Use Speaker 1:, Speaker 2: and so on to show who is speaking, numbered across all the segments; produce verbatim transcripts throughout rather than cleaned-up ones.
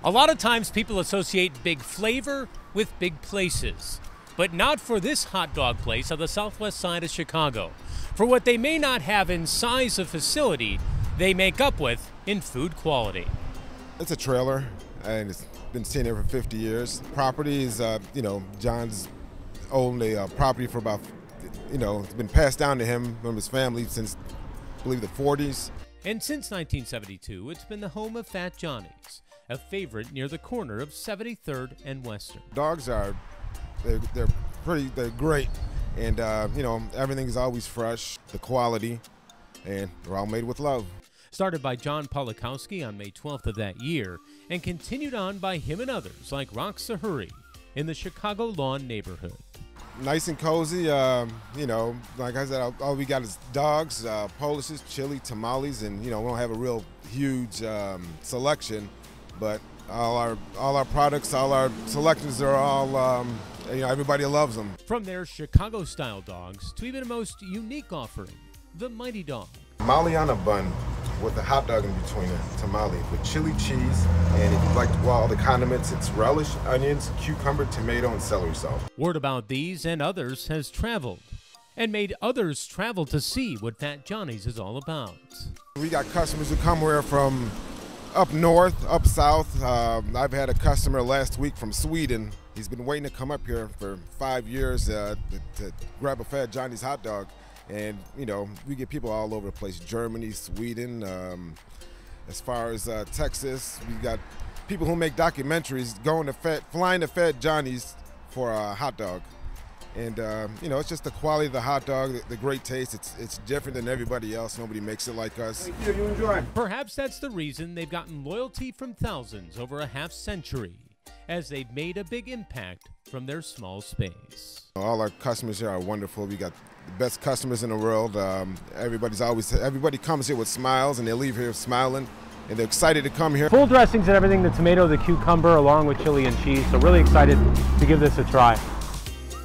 Speaker 1: A lot of times people associate big flavor with big places, but not for this hot dog place on the southwest side of Chicago. For what they may not have in size of facility, they make up with in food quality.
Speaker 2: It's a trailer, and it's been sitting there for fifty years. Property is, uh, you know, John's owned a uh, property for about, you know, it's been passed down to him from his family since, I believe, the forties.
Speaker 1: And since nineteen seventy-two, it's been the home of Fat Johnnie's, a favorite near the corner of seventy-third and Western.
Speaker 2: Dogs are, they're, they're pretty, they're great. And, uh, you know, everything's always fresh, the quality, and they're all made with love.
Speaker 1: Started by John Polakowski on May twelfth of that year, and continued on by him and others like Rock Sahuri in the Chicago Lawn neighborhood.
Speaker 2: Nice and cozy, um, you know, like I said, all, all we got is dogs, uh, Polishes, chili, tamales, and, you know, we don't have a real huge um, selection, but all our, all our products, all our selections are all, um, you know, everybody loves them.
Speaker 1: From their Chicago-style dogs to even a most unique offering, the Mighty Dog.
Speaker 2: Tamale on a bun with a hot dog in between it, tamale with chili cheese, and if you'd like to go all the condiments, it's relish, onions, cucumber, tomato, and celery salt.
Speaker 1: Word about these and others has traveled, and made others travel to see what Fat Johnnie's is all about.
Speaker 2: We got customers who come here from up north, up south. Uh, I've had a customer last week from Sweden. He's been waiting to come up here for five years uh, to, to grab a Fat Johnnie's hot dog. And, you know, we get people all over the place, Germany, Sweden, um, as far as uh, Texas. We got people who make documentaries going to Fat, flying to Fat Johnnie's for a hot dog. And, uh, you know, it's just the quality of the hot dog, the, the great taste. It's, it's different than everybody else. Nobody makes it like us.
Speaker 3: Thank you. You enjoy.
Speaker 1: Perhaps that's the reason they've gotten loyalty from thousands over a half century, as they've made a big impact from their small space.
Speaker 2: All our customers here are wonderful. We got the best customers in the world. Um, everybody's always, everybody comes here with smiles, and they leave here smiling, and they're excited to come here.
Speaker 4: Full dressings and everything, the tomato, the cucumber, along with chili and cheese. So really excited to give this a try.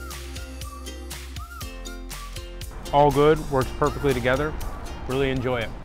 Speaker 4: All good, works perfectly together. Really enjoy it.